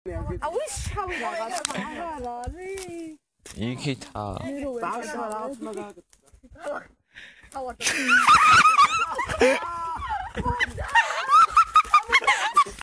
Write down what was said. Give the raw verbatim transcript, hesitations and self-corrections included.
I wish how we got 이렇게 다. it.